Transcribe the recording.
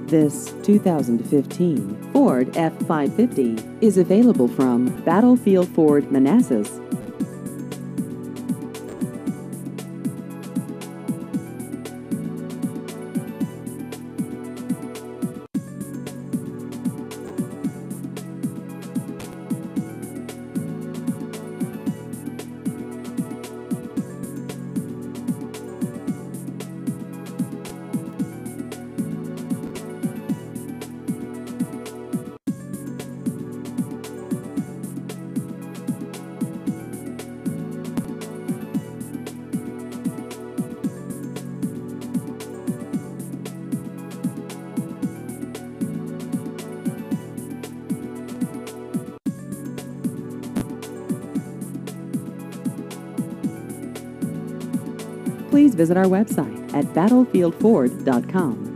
This 2015 Ford F-550 is available from Battlefield Ford Manassas. Please visit our website at battlefieldford.com.